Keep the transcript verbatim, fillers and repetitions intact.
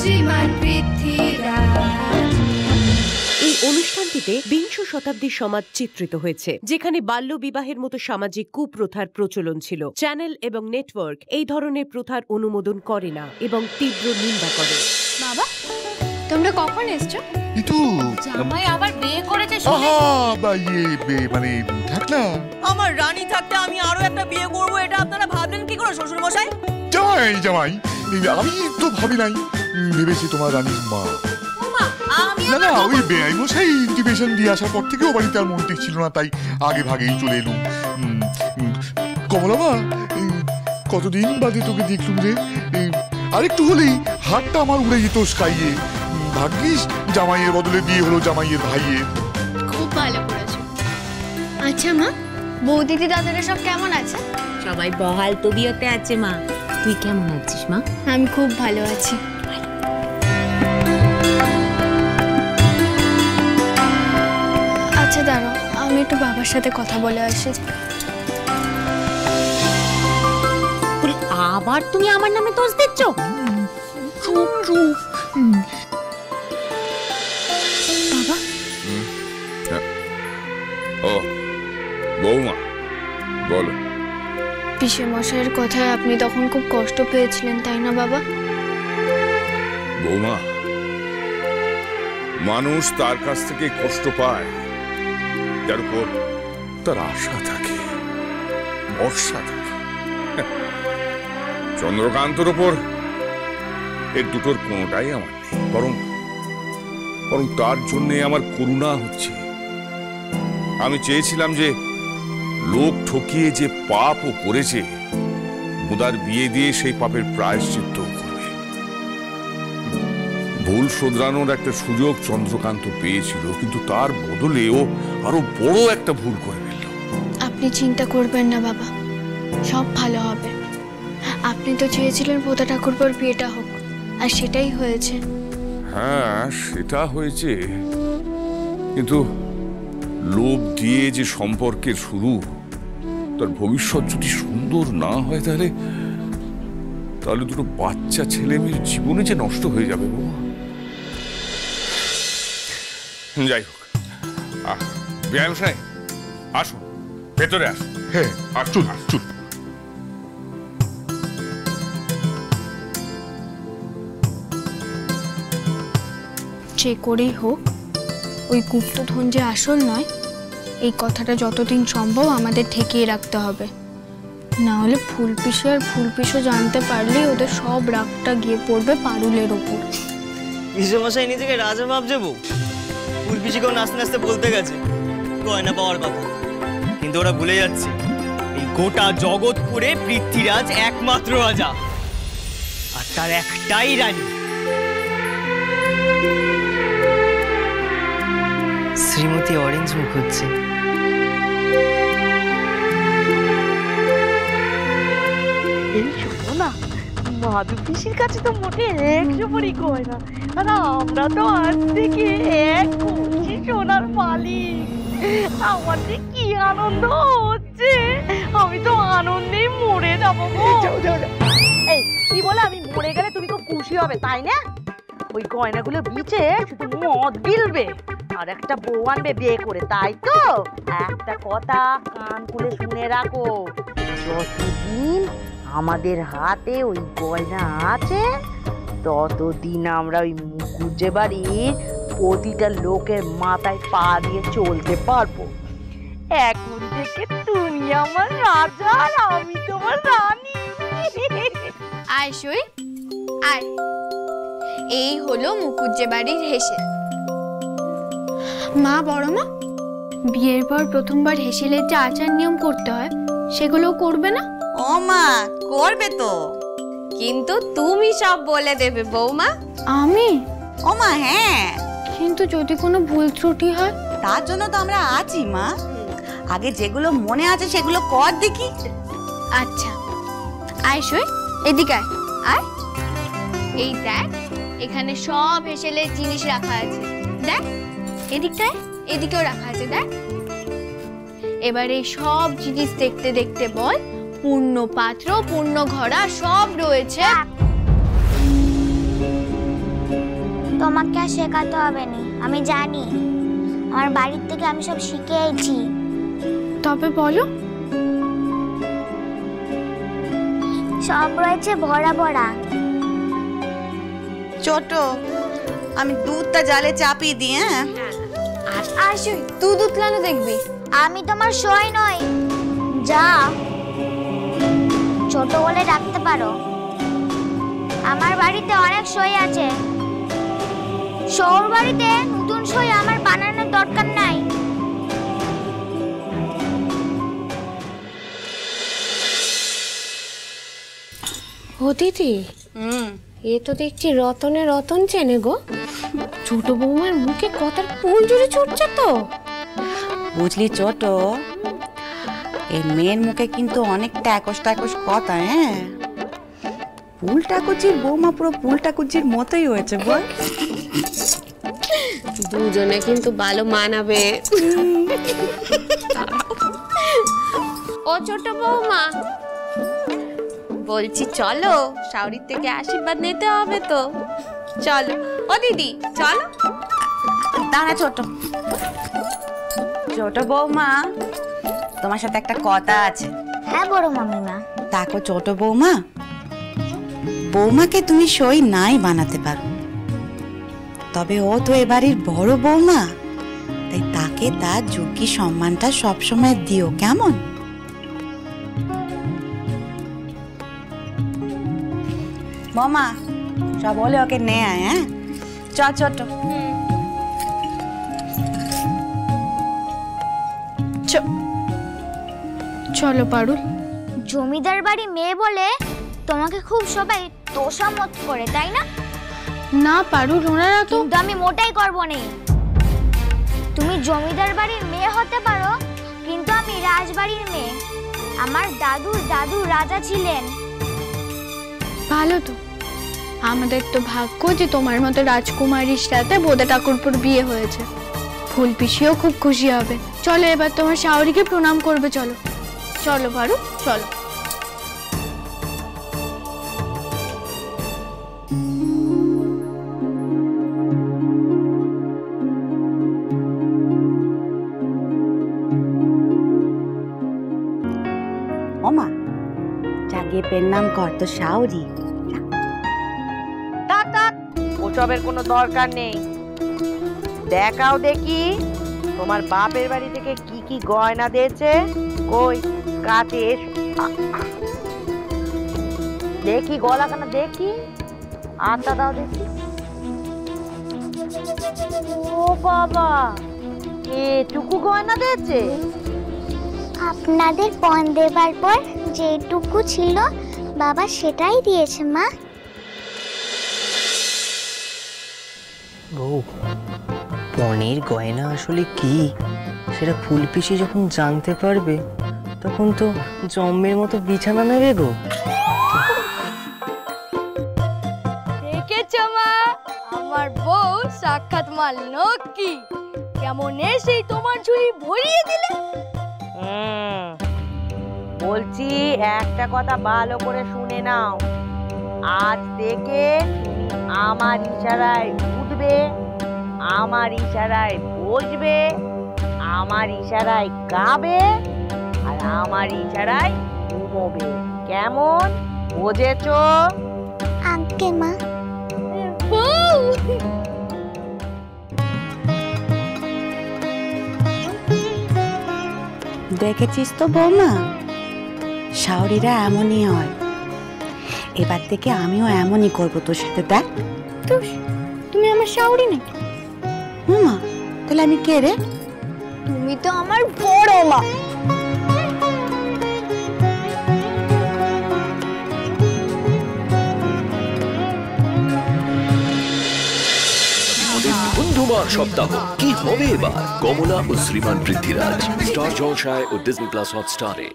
শ্রীমান পৃথ্বীরাজ। এই অনুষ্ঠানটিতে বিংশ শতাব্দীর সমাজ চিত্রিত হয়েছে, যেখানে বাল্য বিবাহের মতো সামাজিক কুপ্রথার প্রচলন ছিল। চ্যানেল এবং নেটওয়ার্ক এই ধরনের প্রথার অনুমোদন করে না এবং তীব্র নিন্দা করে। বাবা, তোমরা কখন এসছো? ইতু জামাই আবার বিয়ে করেছে শুনে। আহা, বা ইয়ে মানে থাক না। আমার রানী থাকতে আমি আরো একটা বিয়ে করব, এটা আপনারা ভাবলেন কি করে শ্বশুর মশাই? জামাই জামাই আমি তো ভাবি নাই, ভেবেছি তোমার রানীর মা। না না, ওই বেআই মশাই ইন্টিমেশন দিয়ে আসার পর থেকে ও বাড়িতে আর মন্ত্রী ছিল না, তাই আগে ভাগেই চলে এলুম। কমলা মা, কতদিন বাদে তোকে দেখলুম রে। আরেকটু হলেই হাতটা আমার উড়ে যেত স্কাইয়ে। ভাগ্যিস জামাইয়ের বদলে বিয়ে হলো জামাইয়ের ভাইয়ের। খুব ভালো করেছো। আচ্ছা মা, বৌদিদি দাদারা সব কেমন আছে? সবাই বহাল তবিয়তে আছে মা। তুই কেমন আছিস মা? আমি খুব ভালো আছি। আচ্ছা দাঁড়াও, আমি একটু বাবার সাথে কথা বলে আসি। আবার তুমি আমার নামে দোষ দিচ্ছ? চুপ চুপ। বাবা। ও বৌমা, বলো। পিসে মশাইয়ের কথায় আপনি তখন খুব কষ্ট পেয়েছিলেন, তাই না বাবা? বৌমা, মানুষ তার কাছ থেকে কষ্ট পায় যার উপর তার আশা থাকে, ভরসা থাকে। চন্দ্রকান্তর উপর এর দুটোর কোনোটাই আমার নেই, বরং বরং তার জন্যে আমার করুণা হচ্ছে। আমি চেয়েছিলাম যে লোক ঠকিয়ে যে পাপ ও করেছে, মুদার বিয়ে দিয়ে সেই পাপের প্রায়শ্চিত্ত করবে। ভুল শোধরানোর একটা সুযোগ চন্দ্রকান্ত পেয়েছিল, কিন্তু তার বদলে ও আরো বড় একটা ভুল করে ফেলল। আপনি চিন্তা করবেন না বাবা, সব ভালো হবে। আপনি তো চেয়েছিলেন পোতা ঠাকুরপোর বিয়েটা হোক, আর সেটাই হয়েছে। হ্যাঁ, সেটা হয়েছে, কিন্তু লোভ দিয়ে যে সম্পর্কের শুরু, তার ভবিষ্যৎ যদি সুন্দর না হয়, তাহলে তাহলে দুটো বাচ্চা ছেলে মেয়ের জীবনে যে নষ্ট হয়ে যাবে। বাবা, যাই হোক, ব্যায়াম সাহেব আসুন, ভেতরে আসুন। হ্যাঁ, চল চল। যে করেই হোক, ওই গুপ্তধন যে আসল নয়, এই কথাটা যতদিন সম্ভব আমাদের ঠেকিয়ে রাখতে হবে। না হলে ফুলপিসি আর ফুলপিসও জানতে পারলেই ওদের সব রাগটা গিয়ে পড়বে পারুলের ওপর। পিসেমশাই নিজেকে রাজা ভাবছে বউ। ফুলপিসিকেও নাচতে নাচতে বলতে গেছে গয়না পাওয়ার কথা, কিন্তু ওরা ভুলে যাচ্ছে এই গোটা জগৎপুরে পৃথ্বীরাজ একমাত্র রাজা, আর তার একটাই রানী, শ্রীমতী অরেঞ্জ মুখুজ্জি। এই শোনো না, মাধু পিসির কাছে তো মোটে একশো পরি গয়না, আর আমরা তো আজ থেকে এক কোটি সোনার মালিক। আমার যে কি আনন্দ হচ্ছে, আমি তো আনন্দেই মরে যাবো। এই কি বলে, আমি মরে গেলে তুমি খুব খুশি হবে তাই না? ওই গয়নাগুলো বিচে শুধু মদ গিলবে আর একটা বউ আনবে বিয়ে করে, তাই তো? একটা কথা কান খুলে শুনে রাখো, যতদিন আমাদের হাতে ওই গয়না আছে, ততদিন আমরা ওই মুখুজ্জে বাড়ির প্রতিটা লোকের মাথায় পা দিয়ে চলতে পারবো। এখন থেকে তুমি আমার রাজা আর আমি তোমার রানী। আয় সই, আয়। এই হলো মুখুজ্জে বাড়ির হেসে। মা, বড় মা, বিয়ের পর প্রথমবার হেসেলের যে আচার নিয়ম করতে হয়, সেগুলো করবে না? ও মা, করবে তো, কিন্তু তুমি সব বলে দেবে বৌমা। আমি? ও মা হ্যাঁ, কিন্তু যদি কোনো ভুল ত্রুটি হয়? তার জন্য তো আমরা আছি মা। আগে যেগুলো মনে আছে সেগুলো কর দেখি। আচ্ছা, আয় সই, এদিকে আয়। আয়, এই দেখ, এখানে সব হেসেলের জিনিস রাখা আছে। দেখ, এদিকটায় এদিকেও রাখা আছে, দেখ। এবার এই সব জিনিস দেখতে দেখতে বল, পূর্ণ পাত্র, পূর্ণ ঘড়া সব রয়েছে। তোমাকে আর শেখাতে হবে না, আমি জানি। আমার বাড়ির থেকে আমি সব শিখে এসেছি। তবে বলো। সব রয়েছে ভরা ভরা। ছোট, আমি দুধটা জালে চাপিয়ে দিই। হ্যাঁ, আর তুই দুধ কেন দেখবি? আমি তোমার সই নই, যা ছোট বলে ডাকতে পারো। আমার বাড়িতে অনেক সই আছে, সৌর বাড়িতে নতুন সই আমার বানানোর দরকার নাই। ও দিদি, এ তো দেখছি রতনে রতন চেনে গো। ছোট বৌমার মুখে কথার ফুল জুড়ে ছুটছে তো। বুঝলি ছোট, এই মেয়ের মুখে কিন্তু অনেক ট্যাকস ট্যাকস কথা। হ্যাঁ, পুলটাকুচির বৌমা পুরো পুলটাকুচির মতোই হয়েছে বল। দুজনে কিন্তু ভালো মানাবে। ও ছোট বৌমা, বলছি চলো, শাওরির থেকে আশীর্বাদ নিতে হবে তো। চলো ও দিদি, চলো। দাঁড়া ছোট, ছোট বৌমা, তোমার সাথে একটা কথা আছে। হ্যাঁ বড় মামিমা। দেখো ছোট বৌমা, বৌমাকে তুমি সই নাই বানাতে পারো, তবে ও তো এবারের বড় বৌমা, তাই তাকে তার যোগ্য সম্মানটা সবসময় দিও, কেমন? বৌমা, সব বলে ওকে নে আয়। হ্যাঁ, চ ছোট। চলো পারুল। জমিদার বাড়ি মেয়ে বলে তোমাকে খুব সবাই তোষামত করে, তাই না? না পারুল, ওনারা তো। কিন্তু আমি মোটাই করব না। তুমি জমিদার বাড়ির মেয়ে হতে পারো, কিন্তু আমি রাজবাড়ির মেয়ে। আমার দাদুর দাদু রাজা ছিলেন। ভালো তো, আমাদের তো ভাগ্য যে তোমার মতো রাজকুমারীর সাথে বোদা ঠাকুরপুর বিয়ে হয়েছে। ফুল পিসিও খুব খুশি হবে। চলো এবার তোমার শাওরিকে প্রণাম করবে। চলো চলো পারুল, চলো। ওমা, জাগিয়ে পেন নাম কর তো শাওরি। থাক থাক, ওসবের কোনো দরকার নেই। দেখাও দেখি তোমার বাপের বাড়ি থেকে কি কি গয়না দিয়েছে। কই, কাছে এসো দেখি, গলাখানা দেখি, আটটা দাও দেখি। ও বাবা, এটুকু গয়না দিয়েছে? আপনাদের পণ দেবার পর যেটুকু ছিল বাবা সেটাই দিয়েছে মা। বউ, পণের গয়না আসলে কি সেটা ফুলপিসি যখন জানতে পারবে, তখন তো জম্মের মতো বিছানা নেবে গো। দেখেছো মা, আমার বউ সাক্ষাৎ মাল লক্ষ্মী। কেমন এসেই তোমার ঝুড়ি ভরিয়ে দিলে। হুম, বলছি একটা কথা ভালো করে শুনে নাও। আজ থেকে আমার ইশারায় উঠবে, আমার ইশারায় বসবে, আমার ইশারায় গাবে, আর আমার ইশারায় ঘুমোবে। কেমন, বুঝেছো? আঙ্কে মা। দেখেছিস তো বৌমা, শাওরিরা এমনই হয়। এবার থেকে আমিও এমনই করবো তোর সাথে। দেখ, তুমি আমার শাওরি নাকি? মা, তাহলে আমি কে রে? তুমি তো আমার বড় মা। ধুন্ধুমার সপ্তাহ কি হবে এবার? কমলা ও শ্রীমান পৃথ্বীরাজ, স্টার জলসায় ও ডিজনি প্লাস হটস্টারে।